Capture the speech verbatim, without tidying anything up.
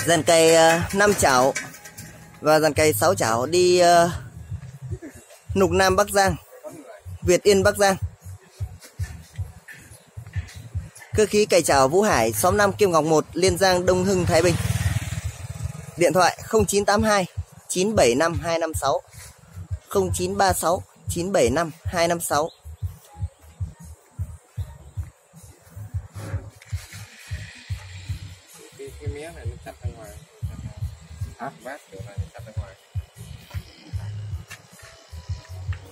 Dàn cày uh, năm chảo và dàn cày sáu chảo đi uh, Nục Nam Bắc Giang, Việt Yên Bắc Giang. Cơ khí cày chảo Vũ Hải, xóm năm Kim Ngọc một, Liên Giang, Đông Hưng, Thái Bình. Điện thoại không chín tám hai chín bảy năm hai năm sáu, không chín ba sáu chín bảy năm hai năm sáu. Cái, cái mía này nó chặt ra ngoài. Hả? Bát kiểu này chặt ra ngoài.